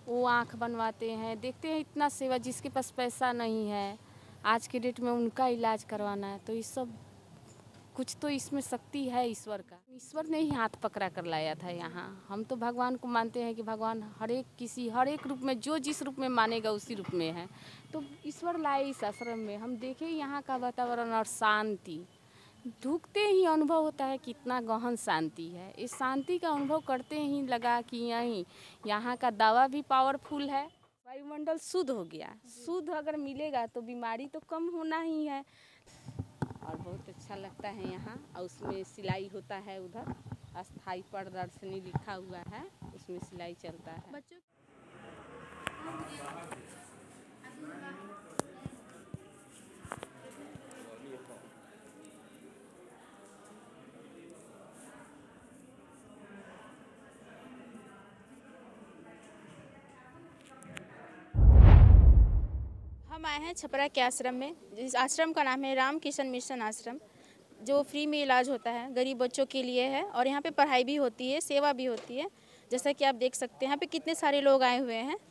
वो आँख बनवाते हैं। देखते हैं इतना सेवा, जिसके पास पैसा नहीं है आज के डेट में उनका इलाज करवाना है, तो ये सब कुछ तो इसमें शक्ति है ईश्वर का। ईश्वर ने ही हाथ पकड़ा कर लाया था यहाँ। हम तो भगवान को मानते हैं कि भगवान हर एक रूप में, जो जिस रूप में मानेगा उसी रूप में है। तो ईश्वर लाए इस आश्रम में। हम देखें यहाँ का वातावरण और शांति, ढुकते ही अनुभव होता है कितना गहन शांति है। इस शांति का अनुभव करते ही लगा कि यहाँ का दवा भी पावरफुल है। वायुमंडल शुद्ध हो गया। शुद्ध अगर मिलेगा तो बीमारी तो कम होना ही है। और बहुत अच्छा लगता है यहाँ। और उसमें सिलाई होता है, उधर अस्थाई प्रदर्शनी लिखा हुआ है, उसमें सिलाई चलता है। बच्चों हम आए हैं छपरा के आश्रम में, जिस आश्रम का नाम है राम किशन मिशन आश्रम, जो फ्री में इलाज होता है, गरीब बच्चों के लिए है। और यहाँ पे पढ़ाई भी होती है, सेवा भी होती है। जैसा कि आप देख सकते हैं यहाँ पे कितने सारे लोग आए हुए हैं।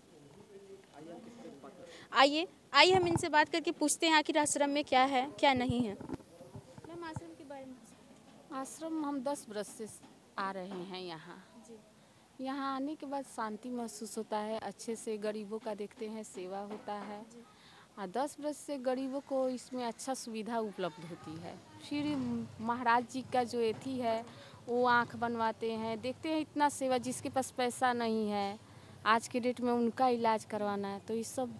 आइए आइए हम इनसे बात करके पूछते हैं आखिर आश्रम में क्या है क्या नहीं है। मैम आश्रम के बारे में। आश्रम हम 10 वर्ष से आ रहे हैं यहाँ। यहाँ आने के बाद शांति महसूस होता है। अच्छे से गरीबों का देखते हैं, सेवा होता है। और 10 वर्ष से गरीबों को इसमें अच्छा सुविधा उपलब्ध होती है। फिर महाराज जी का जो एथी है, वो आँख बनवाते हैं। देखते हैं इतना सेवा, जिसके पास पैसा नहीं है आज के डेट में उनका इलाज करवाना है, तो ये सब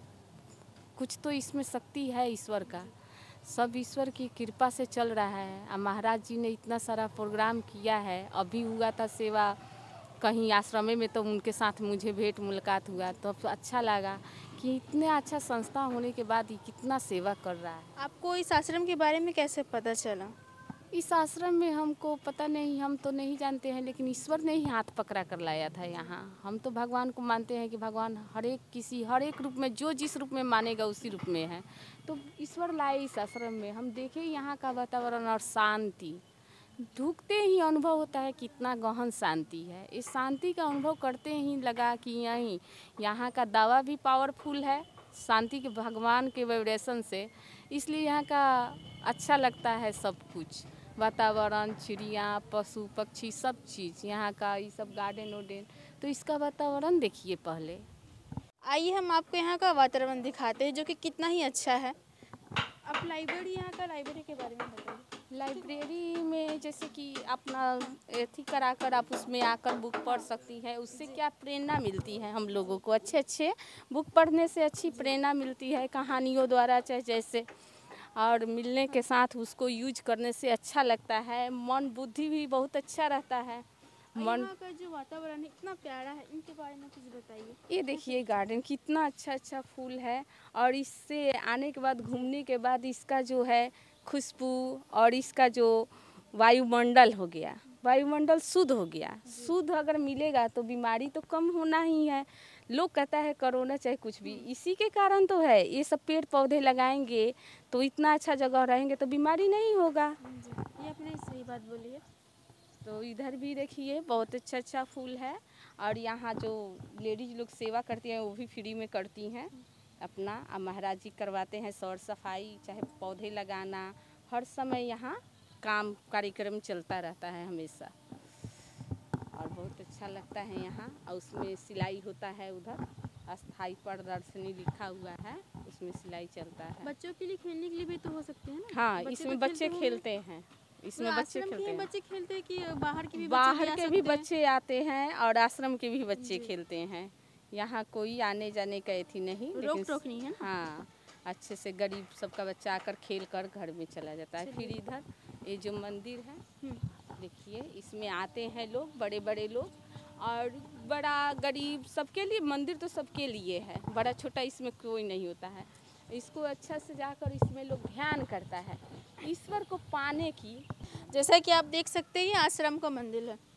कुछ तो इसमें शक्ति है ईश्वर का। सब ईश्वर की कृपा से चल रहा है। और महाराज जी ने इतना सारा प्रोग्राम किया है। अभी हुआ था सेवा कहीं आश्रम में, तो उनके साथ मुझे भेंट मुलाकात हुआ, तो अच्छा लगा कि इतने अच्छा संस्था होने के बाद ये कितना सेवा कर रहा है। आपको इस आश्रम के बारे में कैसे पता चला? इस आश्रम में हमको पता नहीं, हम तो नहीं जानते हैं, लेकिन ईश्वर ने ही हाथ पकड़ा कर लाया था यहाँ। हम तो भगवान को मानते हैं कि भगवान हर एक रूप में, जो जिस रूप में मानेगा उसी रूप में है। तो ईश्वर लाए इस आश्रम में। हम देखें यहाँ का वातावरण और शांति, ढुकते ही अनुभव होता है कितना गहन शांति है। इस शांति का अनुभव करते ही लगा कि यहाँ का दवा भी पावरफुल है, शांति के भगवान के वाइब्रेशन से। इसलिए यहाँ का अच्छा लगता है सब कुछ, वातावरण, चिड़िया, पशु पक्षी, सब चीज़ यहाँ का, ये सब गार्डन वार्डन। तो इसका वातावरण देखिए पहले। आइए हम आपको यहाँ का वातावरण दिखाते हैं, जो कि कितना ही अच्छा है। आप लाइब्रेरी, यहाँ का लाइब्रेरी के बारे में बताइए। लाइब्रेरी में जैसे कि अपना एथी कराकर आप उसमें आकर बुक पढ़ सकती हैं। उससे क्या प्रेरणा मिलती है हम लोगों को, अच्छे बुक पढ़ने से अच्छी प्रेरणा मिलती है, कहानियों द्वारा चाहे जैसे। और मिलने के साथ उसको यूज करने से अच्छा लगता है, मन बुद्धि भी बहुत अच्छा रहता है। मन यहाँ का जो वातावरण है इतना प्यारा है, इनके बारे में कुछ बताइए। ये देखिए गार्डन कितना अच्छा फूल है। और इससे आने के बाद, घूमने के बाद, इसका जो है खुशबू और इसका जो वायुमंडल हो गया, वायुमंडल शुद्ध हो गया। शुद्ध अगर मिलेगा तो बीमारी तो कम होना ही है। लोग कहता है कोरोना चाहे कुछ भी, इसी के कारण तो है। ये सब पेड़ पौधे लगाएंगे तो इतना अच्छा जगह रहेंगे तो बीमारी नहीं होगा। ये आपने सही बात बोली है। तो इधर भी देखिए बहुत अच्छा फूल है। और यहाँ जो लेडीज लोग सेवा करती हैं वो भी फ्री में करती हैं अपना। अब महाराज जी करवाते हैं सौर सफाई, चाहे पौधे लगाना, हर समय यहाँ काम कार्यक्रम चलता रहता है हमेशा। और बहुत अच्छा लगता है यहाँ। और उसमें सिलाई होता है, उधर अस्थाई प्रदर्शनी लिखा हुआ है, उसमें सिलाई चलता है। बच्चों के लिए खेलने के लिए भी तो हो सकते हैं ना? हाँ, इसमें बच्चे खेलते हैं। इसमें तो बच्चे आश्रम के खेलते हैं। बच्चे खेलते हैं कि बाहर के भी बाहर के भी बच्चे बच्चे आते हैं और आश्रम के भी बच्चे खेलते हैं। यहाँ कोई आने जाने का एथी नहीं, रोक टोक नहीं है ना? हाँ, अच्छे से गरीब सबका बच्चा आकर खेल कर घर में चला जाता है। फिर इधर ये जो मंदिर है देखिए, इसमें आते हैं लोग, बड़े बड़े लोग, और बड़ा गरीब सबके लिए मंदिर तो सबके लिए है, बड़ा छोटा इसमें कोई नहीं होता है। इसको अच्छा से जाकर इसमें लोग ध्यान करता है ईश्वर को पाने की। जैसा कि आप देख सकते हैं ये आश्रम का मंदिर है।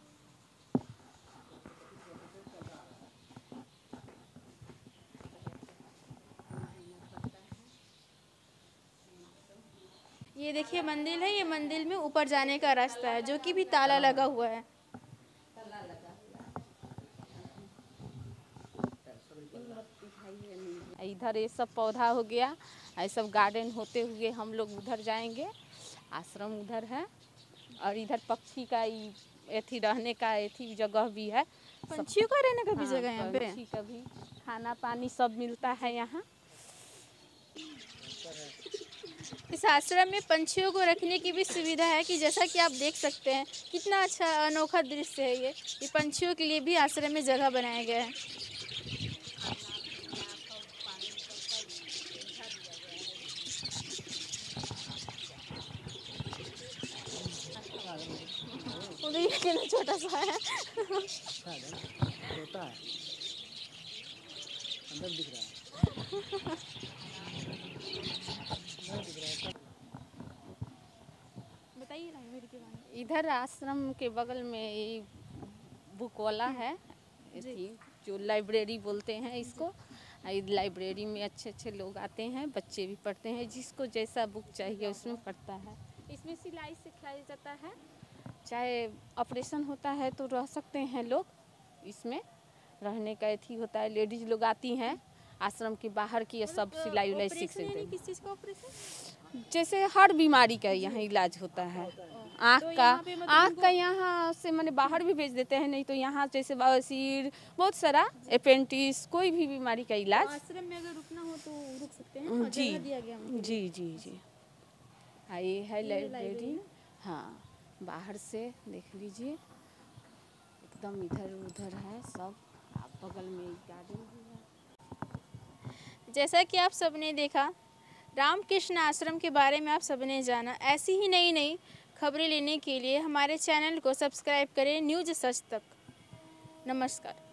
ये देखिए मंदिर है, ये मंदिर में ऊपर जाने का रास्ता है, जो कि भी ताला लगा हुआ है। इधर ये सब पौधा हो गया, ये सब गार्डन होते हुए हम लोग उधर जाएंगे। आश्रम उधर है और इधर पक्षी का एथी रहने का एथी जगह भी है। पंछियों का रहने का भी जगह है यहाँ पे? पंछी का भी खाना पानी सब मिलता है यहाँ। इस आश्रम में पंछियों को रखने की भी सुविधा है कि जैसा कि आप देख सकते हैं कितना अच्छा अनोखा दृश्य है ये पंछियों के लिए भी आश्रम में जगह बनाया गया है। उधर छोटा सा है छोटा है, अंदर दिख रहा है। बताइए लाइब्रेरी के बारे में। इधर आश्रम के बगल में ये बुक वाला है, जो लाइब्रेरी बोलते हैं इसको। लाइब्रेरी में अच्छे अच्छे लोग आते हैं, बच्चे भी पढ़ते हैं, जिसको जैसा बुक चाहिए उसमें पढ़ता है। इसमें सिलाई सिखाया जाता है, चाहे ऑपरेशन होता है तो रह सकते हैं लोग। इसमें रहने का एथी होता है, लेडीज लोग आती हैं आश्रम के बाहर की, सब सिलाई उलाई सीख सकते हैं। किस चीज़ का ऑपरेशन? जैसे हर बीमारी का यहाँ इलाज होता है। आँख का यहाँ से मैंने बाहर भी भेज देते हैं, नहीं तो यहाँ जैसे बवासीर, बहुत सारा अपेंडिक्स, कोई भी बीमारी का इलाज। आश्रम में अगर रुकना हो तो रुक सकते हैं, और जी जगह दिया गया है। जी जी जी। हाँ ये है लाइब्रेरी। हाँ बाहर से देख लीजिए, एकदम इधर उधर है सब, बगल में गार्डन भी है। जैसा कि आप सबने देखा, रामकृष्ण आश्रम के बारे में आप सबने जाना। ऐसी ही नई नई खबरें लेने के लिए हमारे चैनल को सब्सक्राइब करें न्यूज़ सच तक। नमस्कार।